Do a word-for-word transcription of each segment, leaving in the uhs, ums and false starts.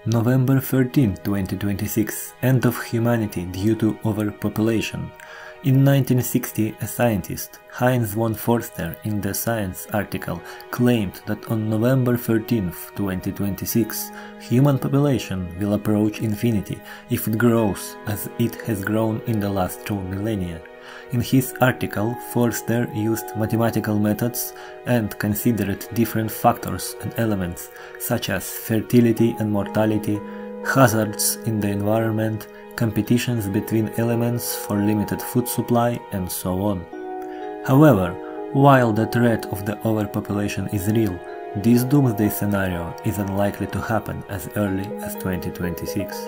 November thirteenth, twenty twenty-six – End of humanity due to overpopulation. In nineteen sixty, a scientist, Heinz von Forster, in the Science article, claimed that on November thirteenth, twenty twenty-six, human population will approach infinity if it grows as it has grown in the last two millennia. In his article, Forster used mathematical methods and considered different factors and elements, such as fertility and mortality, hazards in the environment, competitions between elements for limited food supply, and so on. However, while the threat of the overpopulation is real, this doomsday scenario is unlikely to happen as early as twenty twenty-six.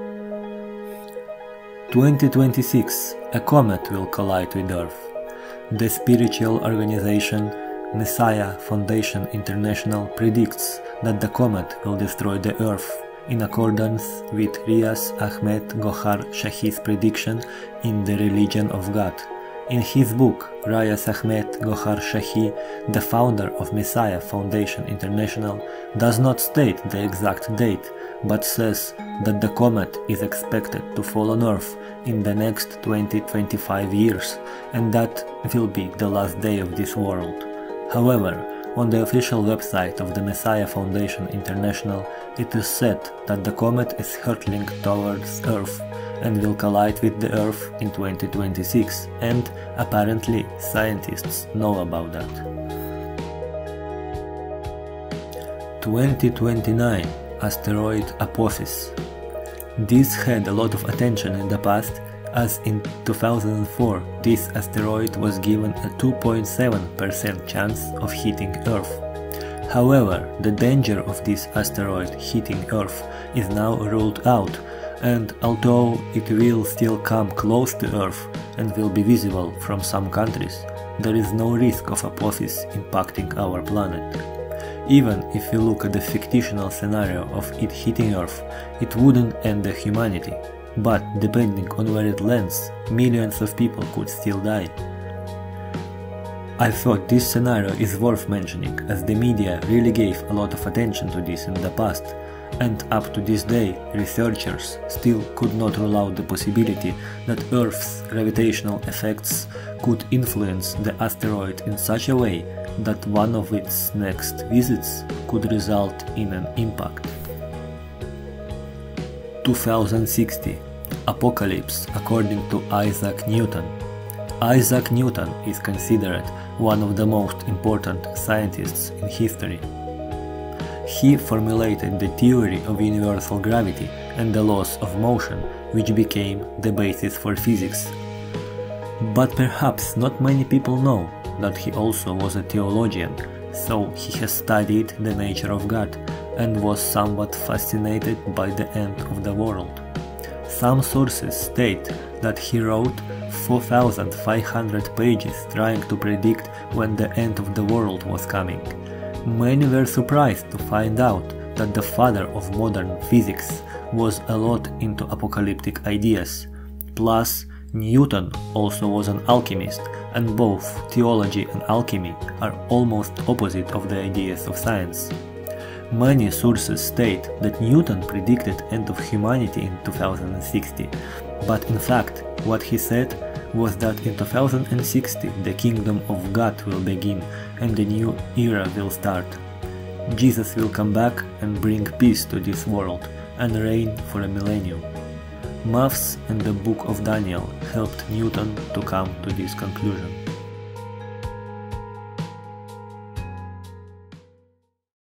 twenty twenty-six – A comet will collide with Earth. The spiritual organization Messiah Foundation International predicts that the comet will destroy the Earth in accordance with Riaz Ahmed Gohar Shahi's prediction in The Religion of God. In his book, Riaz Ahmed Gohar Shahi, the founder of Messiah Foundation International, does not state the exact date, but says that the comet is expected to fall on Earth in the next twenty to twenty-five years, and that will be the last day of this world. However, on the official website of the Messiah Foundation International, it is said that the comet is hurtling towards Earth and will collide with the Earth in twenty twenty-six, and apparently scientists know about that. twenty twenty-nine – Asteroid Apophis. This had a lot of attention in the past, as in two thousand four this asteroid was given a two point seven percent chance of hitting Earth. However, the danger of this asteroid hitting Earth is now ruled out, and although it will still come close to Earth and will be visible from some countries, there is no risk of Apophis impacting our planet. Even if we look at the fictional scenario of it hitting Earth, it wouldn't end the humanity, but depending on where it lands, millions of people could still die. I thought this scenario is worth mentioning, as the media really gave a lot of attention to this in the past, and up to this day researchers still could not rule out the possibility that Earth's gravitational effects could influence the asteroid in such a way that one of its next visits could result in an impact. two thousand sixty – Apocalypse according to Isaac Newton. Isaac Newton is considered one of the most important scientists in history. He formulated the theory of universal gravity and the laws of motion, which became the basis for physics. But perhaps not many people know that he also was a theologian, so he has studied the nature of God and was somewhat fascinated by the end of the world. Some sources state that he wrote four thousand five hundred pages trying to predict when the end of the world was coming. Many were surprised to find out that the father of modern physics was a lot into apocalyptic ideas. Plus, Newton also was an alchemist, and both theology and alchemy are almost opposite of the ideas of science. Many sources state that Newton predicted end of humanity in two thousand sixty, but in fact what he said was that in two thousand sixty the kingdom of God will begin and a new era will start. Jesus will come back and bring peace to this world and reign for a millennium. Maths and the Book of Daniel helped Newton to come to this conclusion.